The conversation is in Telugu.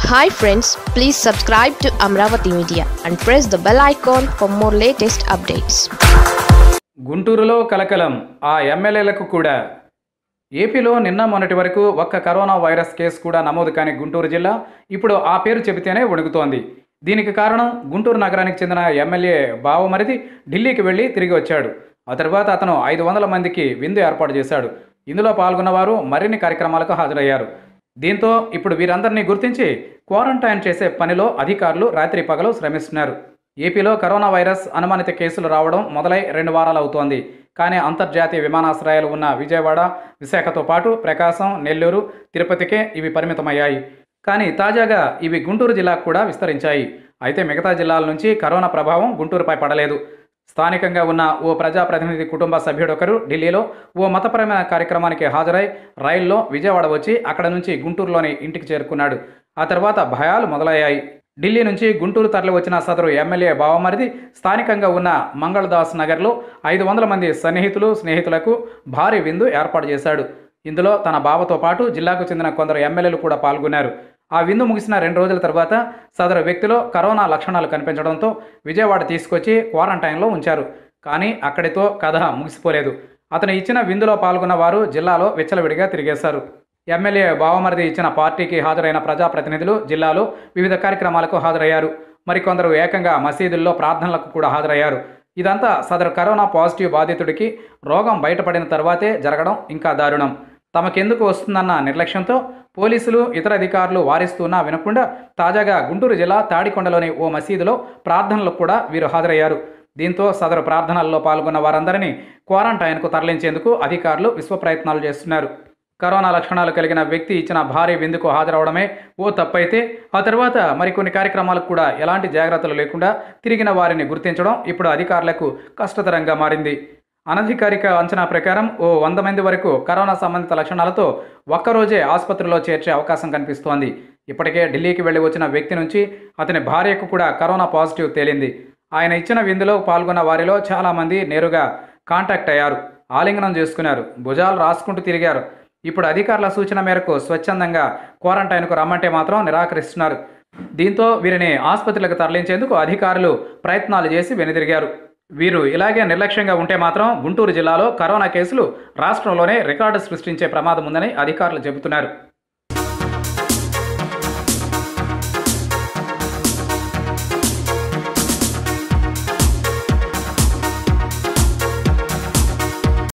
Hi friends, please subscribe to Amravati Media and press the bell icon for more latest updates. గుంటూరులో కలకలం ఆ ఎమ్మెల్యేలకు కూడా. ఏపీలో నిన్న మొన్నటి వరకు ఒక్క కరోనా వైరస్ కేసు కూడా నమోదు కాని గుంటూరు జిల్లా ఇప్పుడు ఆ పేరు చెబితేనే వణుకుతోంది. దీనికి కారణం గుంటూరు నగరానికి చెందిన ఎమ్మెల్యే బావమరిది ఢిల్లీకి వెళ్లి తిరిగి వచ్చాడు. ఆ తర్వాత అతను 500 మందికి విందు ఏర్పాటు చేశాడు. ఇందులో పాల్గొన్న వారు మరిన్ని కార్యక్రమాలకు హాజరయ్యారు. దీంతో ఇప్పుడు వీరందరినీ గుర్తించి క్వారంటైన్ చేసే పనిలో అధికారులు రాత్రి పగలు శ్రమిస్తున్నారు. ఏపీలో కరోనా వైరస్ అనుమానిత కేసులు రావడం మొదలై 2 వారాలు అవుతోంది. కానీ అంతర్జాతీయ విమానాశ్రయాలు ఉన్న విజయవాడ, విశాఖతో పాటు ప్రకాశం, నెల్లూరు, తిరుపతికే ఇవి పరిమితమయ్యాయి. కానీ తాజాగా ఇవి గుంటూరు జిల్లాకు కూడా విస్తరించాయి. అయితే మిగతా జిల్లాల నుంచి కరోనా ప్రభావం గుంటూరుపై పడలేదు. స్థానికంగా ఉన్న ఓ ప్రజాప్రతినిధి కుటుంబ సభ్యుడొకరు ఢిల్లీలో ఓ మతపరమైన కార్యక్రమానికి హాజరై రైల్లో విజయవాడ వచ్చి అక్కడ నుంచి గుంటూరులోని ఇంటికి చేరుకున్నాడు. ఆ తర్వాత భయాలు మొదలయ్యాయి. ఢిల్లీ నుంచి గుంటూరు తరలి వచ్చిన సదరు ఎమ్మెల్యే బావమరిది స్థానికంగా ఉన్న మంగళదాస్ నగర్లో 500 మంది సన్నిహితులు, స్నేహితులకు భారీ విందు ఏర్పాటు చేశాడు. ఇందులో తన బావతో పాటు జిల్లాకు చెందిన కొందరు ఎమ్మెల్యేలు కూడా పాల్గొన్నారు. ఆ విందు ముగిసిన 2 రోజుల తర్వాత సదరు వ్యక్తిలో కరోనా లక్షణాలు కనిపించడంతో విజయవాడ తీసుకొచ్చి క్వారంటైన్లో ఉంచారు. కానీ అక్కడితో కథ ముగిసిపోలేదు. అతను ఇచ్చిన విందులో పాల్గొన్న వారు జిల్లాలో విచ్చలవిడిగా తిరిగేశారు. ఎమ్మెల్యే బావమరిది ఇచ్చిన పార్టీకి హాజరైన ప్రజాప్రతినిధులు జిల్లాలో వివిధ కార్యక్రమాలకు హాజరయ్యారు. మరికొందరు ఏకంగా మసీదుల్లో ప్రార్థనలకు కూడా హాజరయ్యారు. ఇదంతా సదరు కరోనా పాజిటివ్ బాధితుడికి రోగం బయటపడిన తర్వాతే జరగడం ఇంకా దారుణం. తమకెందుకు వస్తుందన్న నిర్లక్ష్యంతో పోలీసులు, ఇతర అధికారులు వారిస్తున్నా వినకుండా తాజాగా గుంటూరు జిల్లా తాడికొండలోని ఓ మసీదులో ప్రార్థనలకు కూడా వీరు హాజరయ్యారు. దీంతో సదరు ప్రార్థనల్లో పాల్గొన్న వారందరినీ క్వారంటైన్కు తరలించేందుకు అధికారులు విశ్వ ప్రయత్నాలు చేస్తున్నారు. కరోనా లక్షణాలు కలిగిన వ్యక్తి ఇచ్చిన భారీ విందుకు హాజరవడమే ఓ తప్పైతే ఆ తర్వాత మరికొన్ని కార్యక్రమాలకు కూడా ఎలాంటి జాగ్రత్తలు లేకుండా తిరిగిన వారిని గుర్తించడం ఇప్పుడు అధికారులకు కష్టతరంగా మారింది. అనధికారిక అంచనా ప్రకారం ఓ 100 మంది వరకు కరోనా సంబంధిత లక్షణాలతో ఒక్కరోజే ఆసుపత్రిలో చేర్చే అవకాశం కనిపిస్తోంది. ఇప్పటికే ఢిల్లీకి వెళ్లి వచ్చిన వ్యక్తి నుంచి అతని భార్యకు కూడా కరోనా పాజిటివ్ తేలింది. ఆయన ఇచ్చిన విందులో పాల్గొన్న వారిలో చాలామంది నేరుగా కాంటాక్ట్ అయ్యారు, ఆలింగనం చేసుకున్నారు, భుజాలు రాసుకుంటూ తిరిగారు. ఇప్పుడు అధికారుల సూచన మేరకు స్వచ్ఛందంగా క్వారంటైన్కు రమ్మంటే మాత్రం నిరాకరిస్తున్నారు. దీంతో వీరిని ఆసుపత్రులకు తరలించేందుకు అధికారులు ప్రయత్నాలు చేసి వెనుదిరిగారు. వీరు ఇలాగే నిర్లక్ష్యంగా ఉంటే మాత్రం గుంటూరు జిల్లాలో కరోనా కేసులు రాష్ట్రంలోనే రికార్డు సృష్టించే ప్రమాదం ఉందని అధికారులు చెబుతున్నారు.